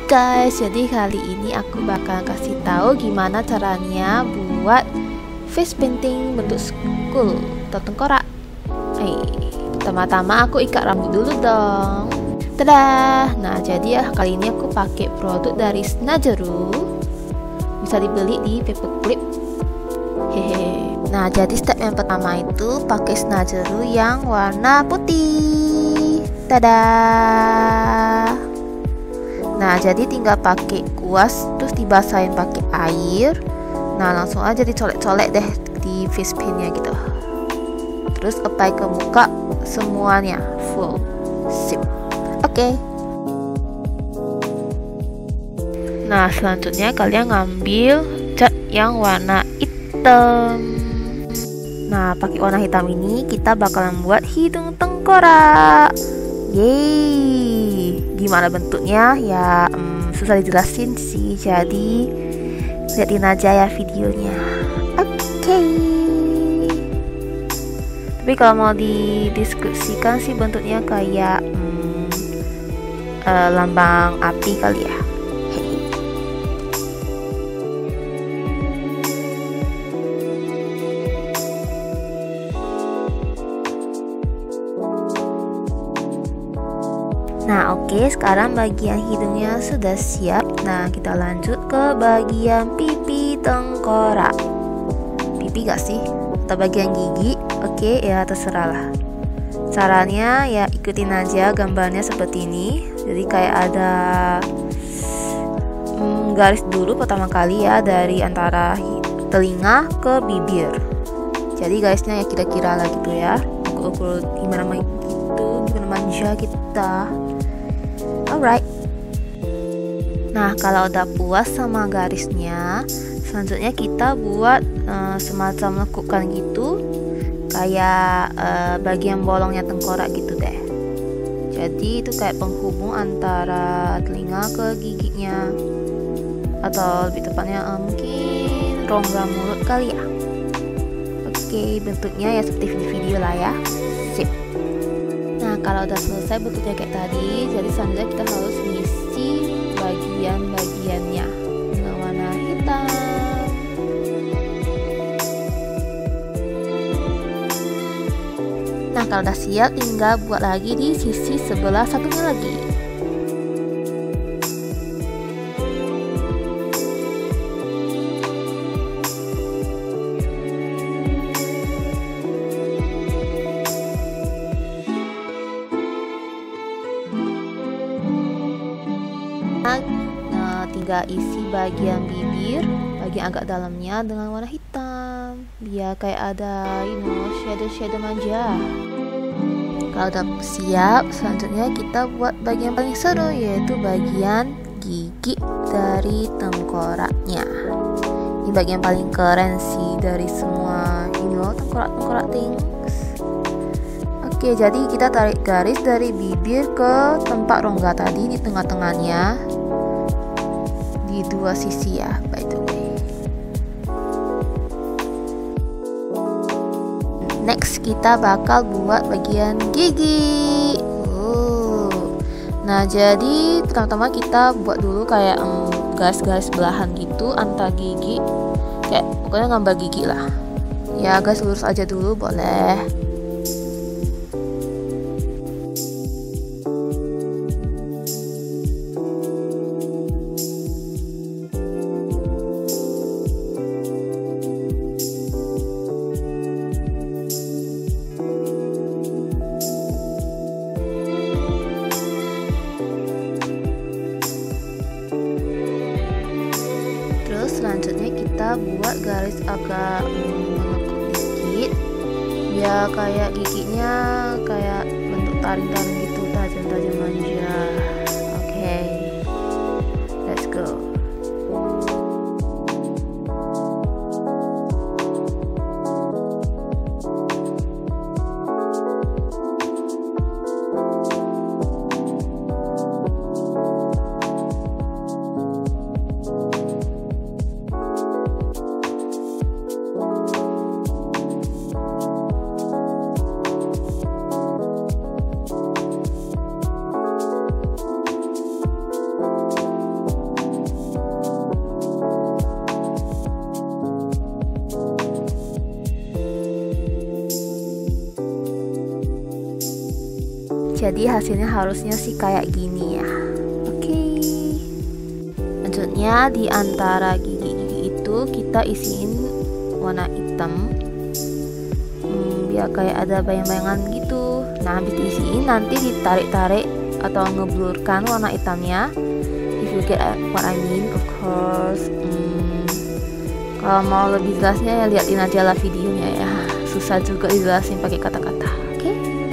Guys, jadi kali ini aku bakal kasih tahu gimana caranya buat face painting bentuk skull atau tengkorak. Pertama-tama aku ikat rambut dulu dong. Tada! Nah, jadi ya kali ini aku pakai produk dari Snageru. Bisa dibeli di Paperclip. Hehe. Nah, jadi step yang pertama itu pakai Snageru yang warna putih. Tada! Nah, jadi tinggal pakai kuas terus dibasahin pakai air. Nah, langsung aja dicolek-colek deh di face paintnya gitu. Terus apply ke muka semuanya full. Sip. Oke. Nah, selanjutnya kalian ngambil cat yang warna hitam. Nah, pakai warna hitam ini kita bakalan buat hidung tengkorak. Yeay, gimana bentuknya ya susah dijelasin sih, jadi liatin aja ya videonya. Oke. Tapi kalau mau dideskripsikan sih bentuknya kayak lambang api kali ya. Nah, oke, sekarang bagian hidungnya sudah siap. Nah, kita lanjut ke bagian pipi tengkorak. Pipi gak sih? Atau bagian gigi? Oke, ya terserah lah. Caranya ya ikutin aja gambarnya seperti ini. Jadi kayak ada garis dulu pertama kali ya, dari antara telinga ke bibir. Jadi garisnya ya kira-kira lah gitu ya. Ukur gimana gitu, gimana manja kita. Alright. Nah, kalau udah puas sama garisnya, selanjutnya kita buat semacam lekukan gitu, kayak bagian bolongnya tengkorak gitu deh. Jadi itu kayak penghubung antara telinga ke giginya, atau lebih tepatnya mungkin rongga mulut kali ya. Oke, bentuknya ya seperti video lah ya. Sip. Nah, kalau udah selesai bentuknya kayak tadi, jadi selanjutnya kita harus ngisi bagian-bagiannya dengan warna hitam. Nah, kalau udah siap tinggal buat lagi di sisi sebelah satunya lagi. Nah, tinggal isi bagian bibir, bagian agak dalamnya dengan warna hitam, biar kayak ada shadow manja. Kalau udah siap, selanjutnya kita buat bagian paling seru, yaitu bagian gigi dari tengkoraknya. Ini bagian paling keren sih dari semua tengkorak things. Oke, jadi kita tarik garis dari bibir ke tempat rongga tadi di tengah-tengahnya, di dua sisi ya, by the way. Next, kita bakal buat bagian gigi. Nah, jadi pertama-tama kita buat dulu kayak garis-garis belahan gitu antar gigi, kayak pokoknya gambar gigi lah ya. Garis lurus aja dulu boleh. Selanjutnya kita buat garis agak menekuk dikit, biar kayak giginya kayak bentuk taring-taring gitu, tajam-tajam manja. Oke, let's go. Jadi hasilnya harusnya sih kayak gini ya. Oke. Selanjutnya di antara gigi-gigi itu kita isiin warna hitam. Biar kayak ada bayang-bayangan gitu. Nah, habis diisiin nanti ditarik-tarik atau ngeblurkan warna hitamnya. If you get what I mean, of course. Kalau mau lebih jelasnya ya liatin aja lah videonya ya. Susah juga dijelasin pakai kata-kata. Oke?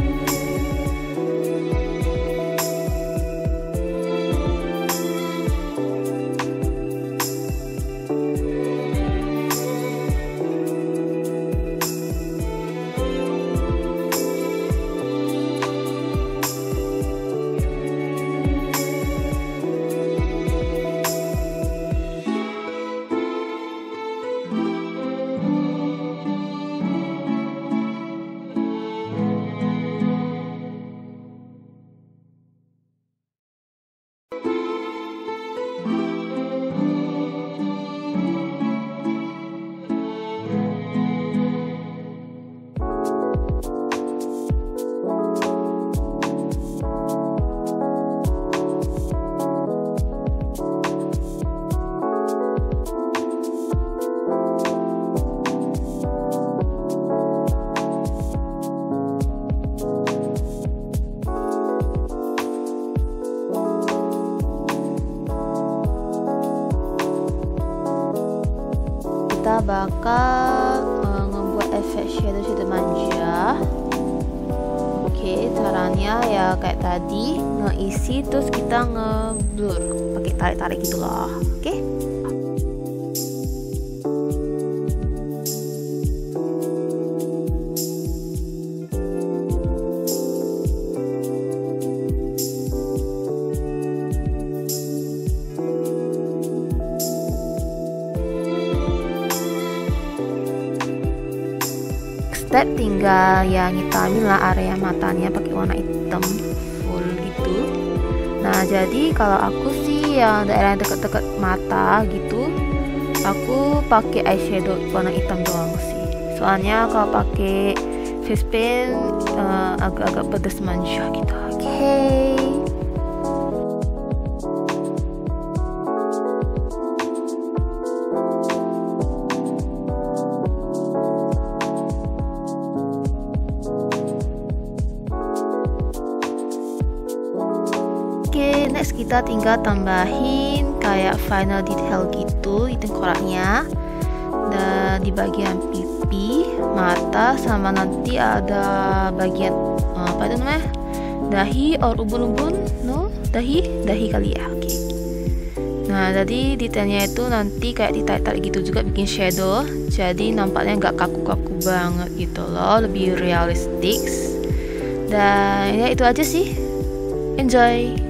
Kita bakal ngebuat efek shadow manja. Oke, caranya ya kayak tadi, ngeisi terus kita ngeblur pakai tarik-tarik gitu loh. Oke. Step tinggal ya ngitamin lah area matanya pakai warna hitam full gitu. Nah, jadi kalau aku sih yang daerah yang deket-deket mata gitu, aku pakai eyeshadow warna hitam doang sih. Soalnya kalau pakai face paint agak-agak pedes manja gitu. Oke. Oke, next kita tinggal tambahin kayak final detail gitu di tengkoraknya dan di bagian pipi, mata, sama nanti ada bagian apa itu namanya, dahi or ubun-ubun, no, dahi kali ya. Oke. Nah, jadi detailnya itu nanti kayak ditarik-tarik gitu juga bikin shadow, jadi nampaknya nggak kaku-kaku banget gitu loh, lebih realistik. Dan ya itu aja sih, enjoy.